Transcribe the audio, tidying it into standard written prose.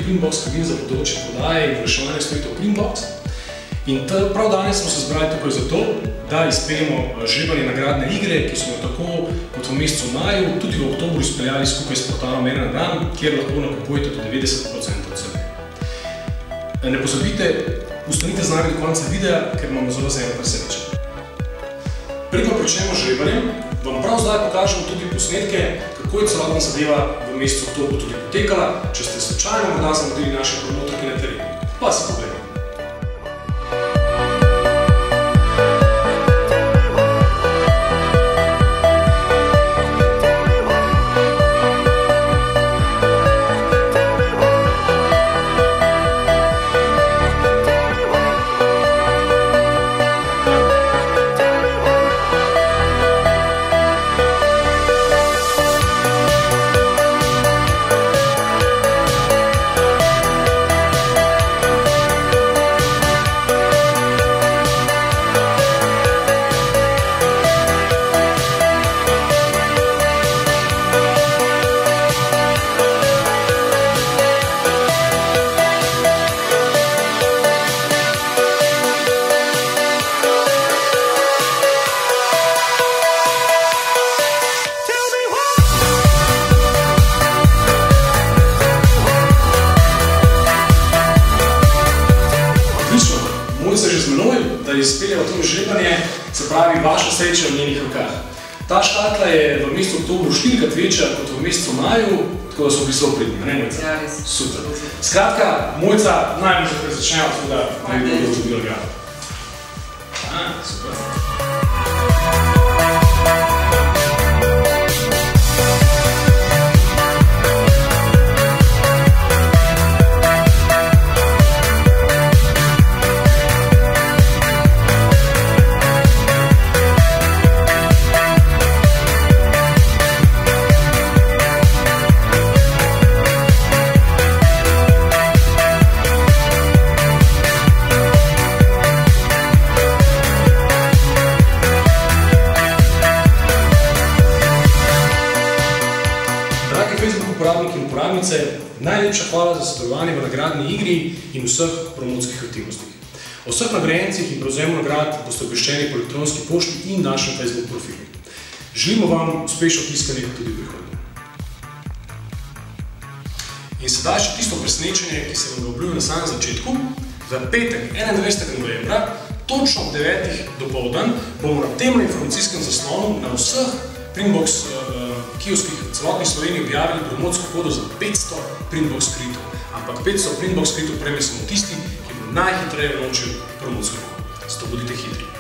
Printbox kabin za področje prodaje in reševanja storitev Printbox. In prav danes smo se zbrali tukaj zato, da izpeljemo žrebanje nagradne igre, ki smo jo tako kot v mesecu maju, tudi v oktobru izpeljali skupaj s portalom Ena na dan, kjer lahko nakupujete do 90% cene. Ne pozabite, ostanite z nami do konca videa, ker imamo za vas eno presenečenje. Preden pričnemo z žrebanjem, vam prav zdaj pokažemo tudi posnetke, kako je celotna zadeva v mesecu oktobru tudi potekala, če ste slučajno morda zamudili naše promotorke na terenu. Pa si pogledamo. Se že z menoj, da izpeljeva to žrebanje, se pravi vaša sreča v njenih rokah. Ta škatla je v mesecu oktobru 4-krat večja kot v mesecu maju, tako da so bili zelo pridni, ne Mojca? Ja, res. Super. Skratka, Mojca, najbolj že začnemo, tako da ne bi bilo dobilo ga. Super. Uporabniki in uporabnice, najlepša hvala za sodelovanje v nagradni igri in vseh promotskih aktivnostih. O vseh nagrajencih in prevzemu nagrad boste obveščeni po elektronski pošti in našem Facebook profilu. Želimo vam uspešno tiskanje tudi v prihodnje. In sedaj še tisto presenečenje, ki se vam ga obljubim na samem začetku. Za petek, 21. novembra, točno ob 9. dopoldan, bomo na tem informacijskem zaslonu na vseh Printbox kioskih v celotni Sloveniji objavili promotsko kodo za 500 Printbox kreditov. Ampak 500 Printbox kreditov prejme samo tisti, ki bo najhitreje vložil promotsko kodo. Zato bodite hitri.